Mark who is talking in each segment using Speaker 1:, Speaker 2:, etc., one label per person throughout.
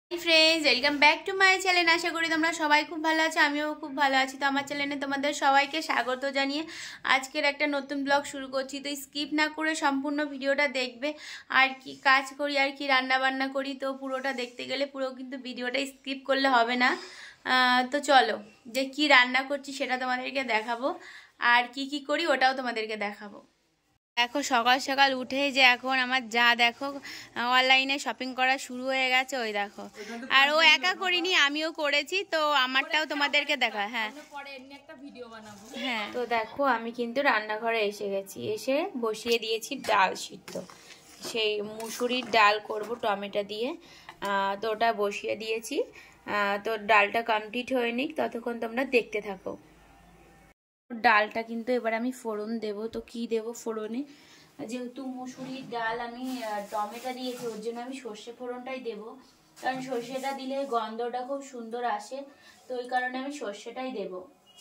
Speaker 1: Friends welcome back to my channel. आशा करी तुम्हारा सबाई खूब भालो आछो, आमिओ खूब भालो आछि। तो आमार चैनेले तोमादेर सबाइके स्वागत जानिए आजकेर एकटा नतून ब्लग शुरू करछि। तो स्किप ना करे सम्पूर्ण भिडियोटा देखबे आर कि काज करी आर कि रान्ना बान्ना करी। तो पुरोटा देखते गेले पुरो किन्तु भिडियोटा स्किप करले होबे ना। तो चलो जे कि रान्ना करछि सेटा तोमादेरके देखाबो आर कि करी ओटाओ तोमादेरके देखाबो। देखो सकाल सकाल उठे जे এখন আমার যা দেখো অনলাইনে শপিং করা শুরু হয়ে গেছে। ওই দেখো আর ও একা করিনি, আমিও করেছি। তো আমারটাও তোমাদেরকে দেখা। হ্যাঁ পরে এমনি একটা ভিডিও বানাবো। হ্যাঁ তো দেখো আমি কিন্তু রান্নাঘরে এসে গেছি, এসে বসিয়ে দিয়েছি ডাল সিদ্ধ। সেই মুসুরির ডাল করব টমেটো দিয়ে। তো ওটা বসিয়ে দিয়েছি। তো ডালটা কমপ্লিট হয়ে নিক, ততক্ষণ তোমরা দেখতে থাকো। ডালটা কিন্তু এবার আমি ফোড়ন দেব। তো কি দেব ফোড়নে, যেহেতু মুসুরির ডাল আমি টমেটো দিয়েছি ওর জন্য আমি সর্ষে ফোড়নটাই দেব, কারণ সর্ষেটা দিলে গন্ধটা খুব সুন্দর আসে। তো ওই কারণে আমি সর্ষেটাই দেব।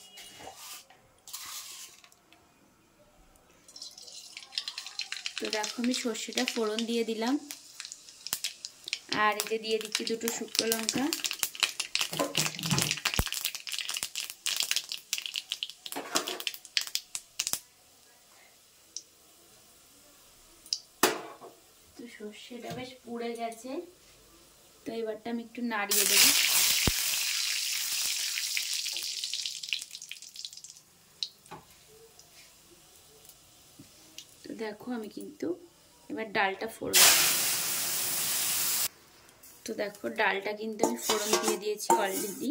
Speaker 1: তো দেখো আমি সর্ষেটা ফোড়ন দিয়ে দিলাম, আর এই যে দিয়ে দিচ্ছি দুটো শুকনো লঙ্কা। সর্ষেটা বেশ পুড়ে গেছে, তো এবারটা আমি একটু নাড়িয়ে দেব। তো দেখো আমি কিন্তু এবার ডালটা ফোড়ন, তো দেখো ডালটা কিন্তু আমি ফোড়ন দিয়ে দিয়েছি অলরেডি।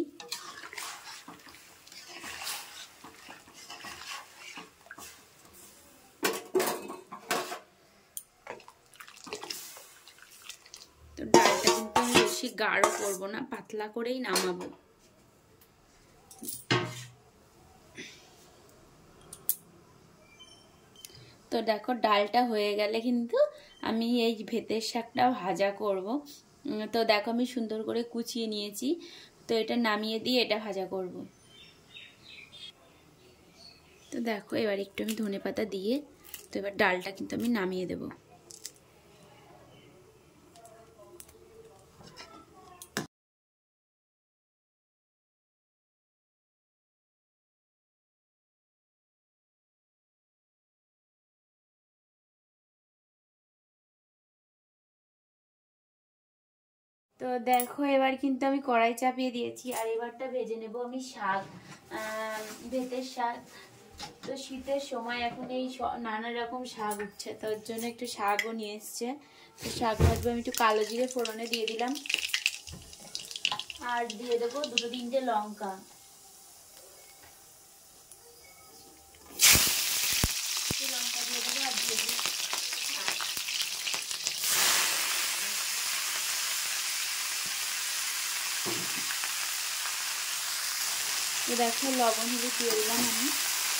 Speaker 1: তো ডালটা কিন্তু আমি বেশি গাঢ় করব না, পাতলা করেই নামাবো। তো দেখো ডালটা হয়ে গেলে কিন্তু আমি এই ভেতের শাকটা ভাজা করব। তো দেখো আমি সুন্দর করে কুচিয়ে নিয়েছি, তো এটা নামিয়ে দিয়ে এটা ভাজা করব। তো দেখো এবার একটু আমি ধনেপাতা দিয়ে, তো এবার ডালটা কিন্তু আমি নামিয়ে দেব। তো দেখো এবার কিন্তু আমি কড়াই চাপিয়ে দিয়েছি, আর এবারটা ভেজে নেব আমি শাক, ভেতের শাক। তো শীতের সময় এখন এই নানা রকম শাক উঠছে, তো ওর জন্য একটু শাকও নিয়ে এসছে। তো শাক ভাজবো। আমি একটু কালো জিরে ফোড়নে দিয়ে দিলাম, আর দিয়ে দেবো দুটো তিনটে লঙ্কা। লঙ্কা দিয়ে দেবো আর দিয়ে দিই। তো দেখো লবণ হলুদ দিয়ে দিলাম আমি।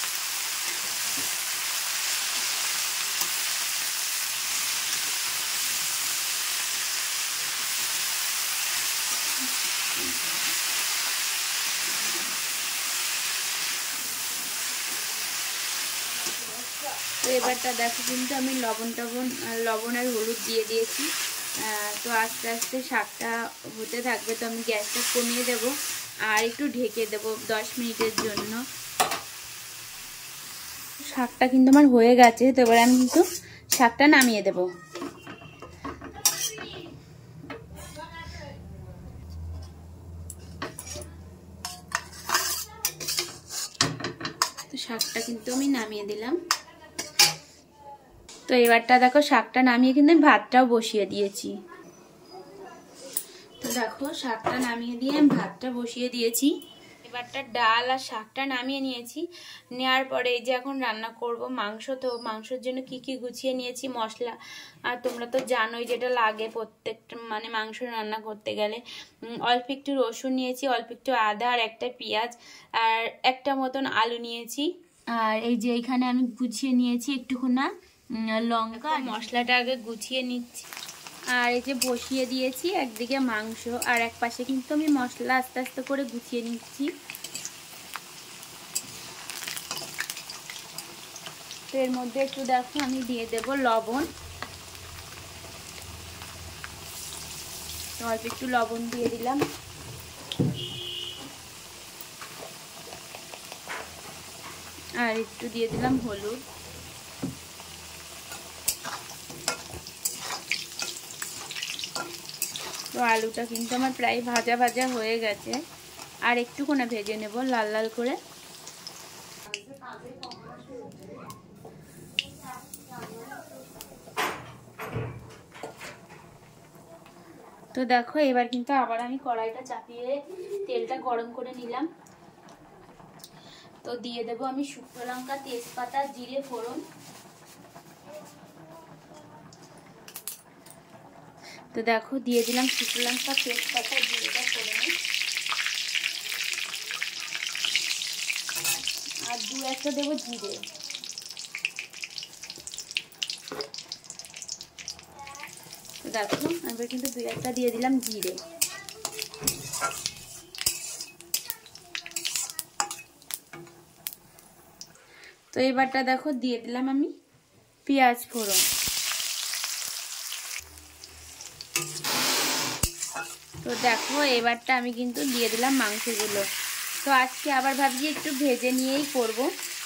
Speaker 1: তো এবারটা দেখো কিন্তু আমি লবণ আর হলুদ দিয়ে দিয়েছি। তো আস্তে আস্তে শাকটা হতে থাকবে। তো আমি গ্যাসটা কমিয়ে দেব আর একটু ঢেকে দেব 10 মিনিটের জন্য। শাকটা কিন্তু আমার হয়ে গেছে, তো এবার আমি কিন্তু শাকটা নামিয়ে দেব। তো শাকটা কিন্তু আমি নামিয়ে দিলাম। তো এবারটা দেখো শাকটা নামিয়ে কিন্তু আমি ভাতটাও বসিয়ে দিয়েছি। তো দেখো শাকটা নামিয়ে দিয়ে আমি ভাতটা বসিয়ে দিয়েছি। এবারটা ডাল আর শাকটা নামিয়ে নিয়েছি। নেওয়ার পরে এই যে এখন রান্না করব মাংস। তো মাংসের জন্য কি কি গুছিয়ে নিয়েছি মশলা, আর তোমরা তো জানোই যেটা লাগে প্রত্যেকটা মানে মাংস রান্না করতে গেলে। অল্প একটু রসুন নিয়েছি, অল্প একটু আদা আর একটা পেঁয়াজ, আর একটা মতন আলু নিয়েছি। আর এই যে এইখানে আমি গুছিয়ে নিয়েছি একটুখানা লঙ্কা। মশলাটা আগে গুছিয়ে নিচ্ছি, আর এই যে বসিয়ে দিয়েছি একদিকে মাংস, আর এক পাশে কিন্তু আমি মশলা আস্তে আস্তে করে গুছিয়ে নিচ্ছি। তো এর মধ্যে একটু দেখো আমি দিয়ে দেব লবণ, অল্প একটু লবণ দিয়ে দিলাম। আর একটু দিয়ে দিলাম হলুদ। তো আলুটা কিন্তু আমার প্রায় ভাজা ভাজা হয়ে গেছে, আর একটুখানি ভেজে নেব লাল লাল করে। তো দেখো এবার কিন্তু আবার আমি কড়াইটা চাপিয়ে তেলটা গরম করে নিলাম। তো দিয়ে দেবো আমি শুকনো লঙ্কা, তেজপাতা, জিরে ফোড়ন। তো দেখো দিয়ে দিলাম শুকনো লঙ্কা, তেজপাতা, জিরেটা ফোড়ন, আর 2-1টা দেবো জিরে। তো দেখো এবার কিন্তু 2-1টা দিয়ে দিলাম জিরে। তো এবারটা দেখো দিয়ে দিলাম আমি পেঁয়াজ ফোড়ন। তো দেখো এবারটা আমি কিন্তু দিয়ে দিলাম মাংসগুলো। তো আজকে আবার ভাবছি একটু ভেজে নিয়েই করব।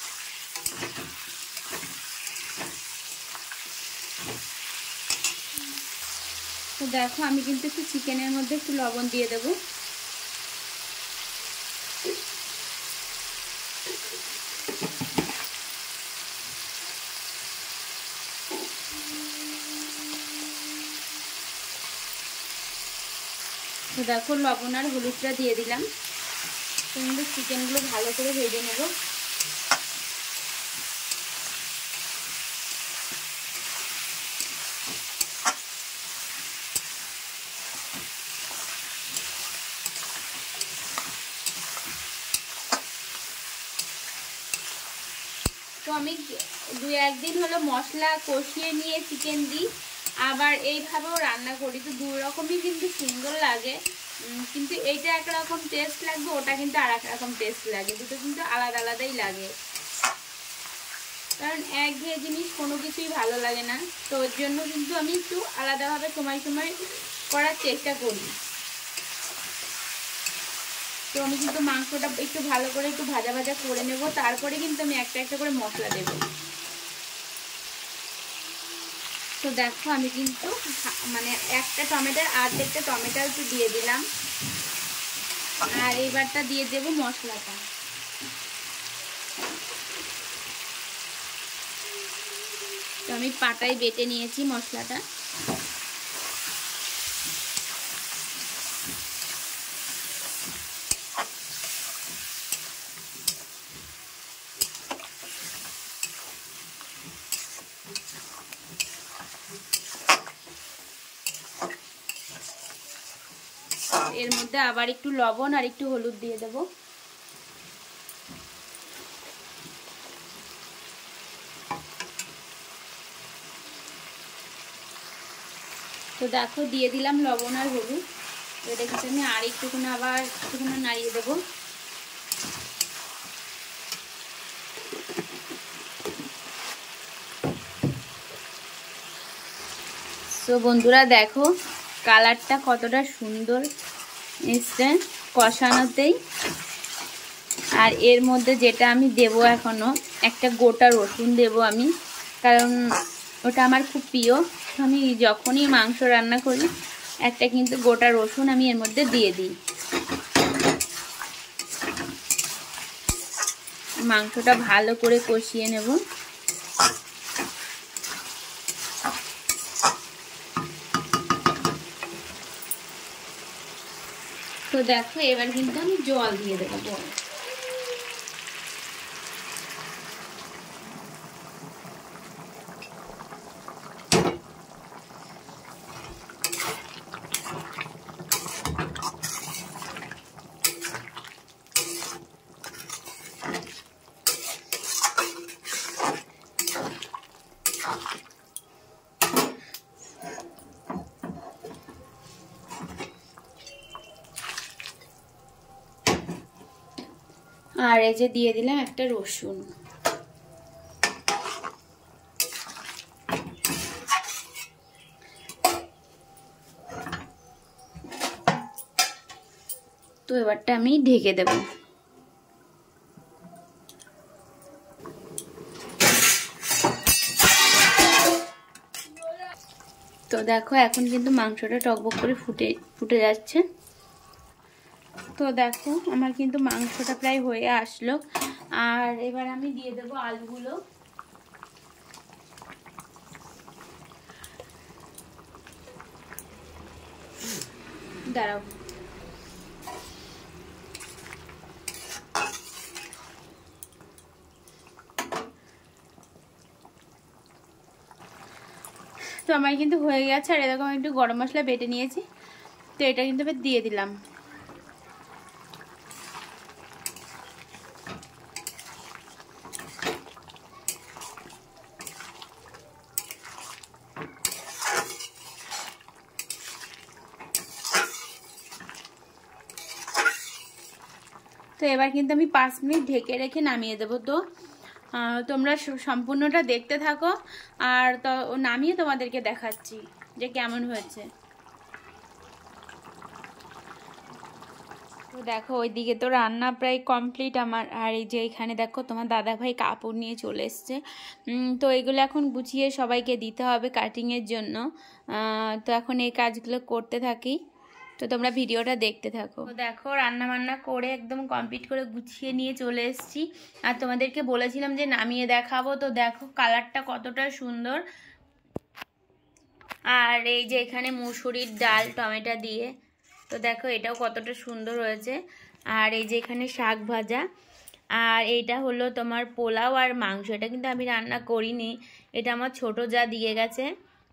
Speaker 1: তো দেখো আমি কিন্তু একটু চিকেনের মধ্যে একটু লবণ দিয়ে দেব। তো দেখো লবণ আর হলুদটা দিয়ে দিলাম। তো কিন্তু চিকেনগুলো ভালো করে ভেজে নেব। তো আমি 2-1 দিন হলো মশলা কষিয়ে নিয়ে চিকেন দিই, আবার এইভাবেও রান্না করি। তো 2 রকমই কিন্তু সুন্দর লাগে, কিন্তু এইটা একরকম টেস্ট লাগবে, ওটা কিন্তু আর এক রকম টেস্ট লাগে। দুটো কিন্তু আলাদা আলাদাই লাগে, কারণ একঘেয়ে জিনিস কোনো কিছুই ভালো লাগে না। তো ওর জন্য কিন্তু আমি একটু আলাদাভাবে সময় সময় করার চেষ্টা করি। তো আমি কিন্তু মাংসটা একটু ভালো করে একটু ভাজা ভাজা করে নেব, তারপরে কিন্তু আমি একটা একটা করে মশলা দেব। তো দেখো আমি কিন্তু মানে একটা টমেটোর আর্ধেকটা টমেটো একটু দিয়ে দিলাম, আর এবারটা দিয়ে দেব মশলাটা। তো আমি পাটায় বেটে নিয়েছি মশলাটা। এর মধ্যে আবার একটু লবণ আর একটু হলুদ দিয়ে দেব। তো দেখো দিয়ে দিলাম লবণ আর হলুদ। এটা কিন্তু আমি আর একটুখানি আবার একটুখানি নাড়িয়ে দেবো। তো বন্ধুরা দেখো কালারটা কতটা সুন্দর এসছে কষানোতেই। আর এর মধ্যে যেটা আমি দেব এখনো একটা গোটা রসুন দেব আমি, কারণ ওটা আমার খুব প্রিয়। আমি যখনই মাংস রান্না করি একটা কিন্তু গোটা রসুন আমি এর মধ্যে দিয়ে দিই। মাংসটা ভালো করে কষিয়ে নেব। তো দেখো এবার কিন্তু আমি জল দিয়ে দেবো। আর এই যে দিয়ে দিলাম একটা রসুন। তো এবারটা আমি ঢেকে দেব। তো দেখো এখন কিন্তু মাংসটা টকবক করে ফুটে যাচ্ছে। তো দেখো আমার কিন্তু মাংসটা প্রায় হয়ে আসলো। আর এবার আমি দিয়ে দেবো আলুগুলো। দাঁড়াও, তো আমার কিন্তু হয়ে গেছে। আর এরকম একটু গরম মশলা বেটে নিয়েছি, তো এটা কিন্তু এবার দিয়ে দিলাম। তো এবার কিন্তু আমি 5 মিনিট ঢেকে রেখে নামিয়ে দেবো। তো তোমরা সম্পূর্ণটা দেখতে থাকো, আর তো নামিয়ে তোমাদেরকে দেখাচ্ছি যে কেমন হয়েছে। তো দেখো ওইদিকে তো রান্না প্রায় কমপ্লিট আমার। আর এই যে এখানে দেখো তোমার দাদাভাই কাপড় নিয়ে চলে এসছে। তো এগুলো এখন গুছিয়ে সবাইকে দিতে হবে কাটিংয়ের জন্য। তো এখন এই কাজগুলো করতে থাকি, তো তোমরা ভিডিওটা দেখতে থাকো। তো দেখো রান্না বান্না করে একদম কমপ্লিট করে গুছিয়ে নিয়ে চলে এসেছি। আর তোমাদেরকে বলেছিলাম যে নামিয়ে দেখাবো। তো দেখো কালারটা কতটা সুন্দর। আর এই যে এখানে মুসুরির ডাল টমেটো দিয়ে, তো দেখো এটাও কতটা সুন্দর হয়েছে। আর এই যে এখানে শাক ভাজা, আর এইটা হলো তোমার পোলাও আর মাংস। এটা কিন্তু আমি রান্না করিনি, এটা আমার ছোট যা দিয়ে গেছে।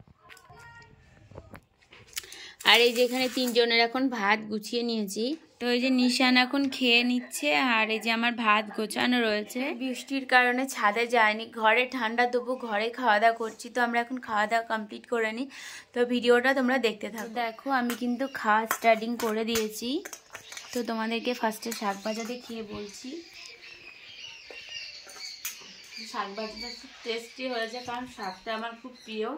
Speaker 1: আর এই যে এখানে 3 জনের এখন ভাত গুছিয়ে নিয়েছি। তো এই যে নিশান এখন খেয়ে নিচ্ছে, আর এই যে আমার ভাত গোছানো রয়েছে। বৃষ্টির কারণে ছাদে যায়নি, ঘরে ঠান্ডা তবু ঘরে খাওয়া দাওয়া করছি। তো আমরা এখন খাওয়া দাওয়া কমপ্লিট করে নিই, তো ভিডিওটা তোমরা দেখতে থাকো। দেখো আমি কিন্তু খাওয়া স্টার্টিং করে দিয়েছি। তো তোমাদেরকে ফার্স্টে শাক ভাজা দিয়ে খেয়ে বলছি। শাক ভাজাটা খুব টেস্টি হয়েছে, কারণ শাকটা আমার খুব প্রিয়।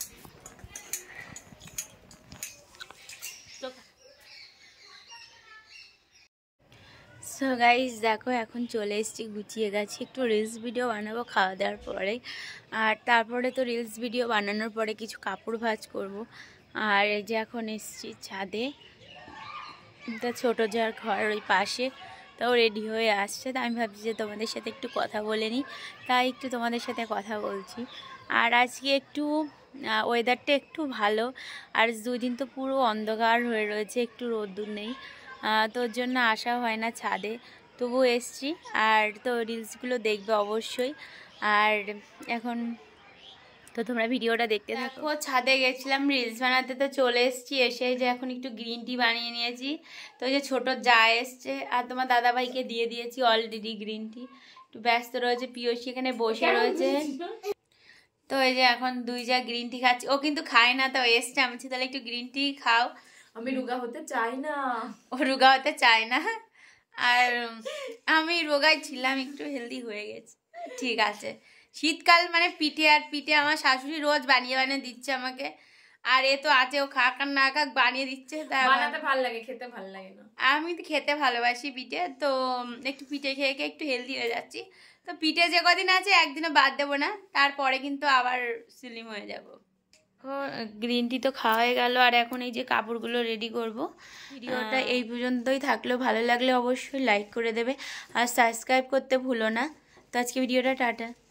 Speaker 1: সো গাইস দেখো এখন চলে এসেছি, গুছিয়ে গেছি, একটু রিলস ভিডিও বানাবো খাওয়া দাওয়ার পরে। আর তারপরে তো রিলস ভিডিও বানানোর পরে কিছু কাপড় ভাঁজ করব। আর এই যে এখন এসেছি ছাদে, তা ছোটো যার ঘর ওই পাশে, তাও রেডি হয়ে আসছে। তা আমি ভাবছি যে তোমাদের সাথে একটু কথা বলে নিই, তাই একটু তোমাদের সাথে কথা বলছি। আর আজকে একটু ওয়েদারটা একটু ভালো, আর 2 দিন তো পুরো অন্ধকার হয়ে রয়েছে, একটু রোদ্দুর নেই। তো ওর জন্য আসা হয় না ছাদে, তবু এসছি। আর তো রিলসগুলো দেখবে অবশ্যই। আর এখন তো তোমরা ভিডিওটা দেখতে থাকো। ছাদে গেছিলাম রিলস বানাতে, তো চলে এসেছি। এসে যে এখন একটু গ্রিন টি বানিয়ে নিয়েছি। তো এই যে ছোটো যা এসছে, আর তোমার দাদাভাইকে দিয়ে দিয়েছি অলরেডি গ্রিন টি। একটু ব্যস্ত রয়েছে, পিয়সী এখানে বসে রয়েছে। তো এই যে এখন 2 যা গ্রিন টি খাচ্ছি। ও কিন্তু খায় না, তো এসছে আমি তাহলে একটু গ্রিন টি খাও।
Speaker 2: আমি রোগা হতে চাই না।
Speaker 1: ও রোগা হতে চায় না, আর আমি রোগাই ছিলাম, একটু হেলদি হয়ে গেছি। ঠিক আছে, শীতকাল মানে পিঠে, আর পিঠে আমার শাশুড়ি রোজ বানিয়ে বানিয়ে দিচ্ছে আমাকে। আর এ তো আছে, ও খাক আর না খাক বানিয়ে দিচ্ছে।
Speaker 2: বানাতে ভালো লাগে, খেতে ভালো লাগে না।
Speaker 1: আমি তো খেতে ভালোবাসি পিঠে, তো একটু পিঠে খেয়ে খেয়ে একটু হেলদি হয়ে যাচ্ছি। তো পিঠে যে কদিন আছে একদিনও বাদ দেবো না, তারপরে কিন্তু আবার স্লিম হয়ে যাব। গ্রিন টি তো খাওয়া হয়ে গেল, আর এখন এই যে কাপড়গুলো রেডি করব। ভিডিওটা এই পর্যন্তই থাকলো, ভালো লাগলে অবশ্যই লাইক করে দেবে, আর সাবস্ক্রাইব করতে ভুলো না। তো আজকে ভিডিওটা টাটা।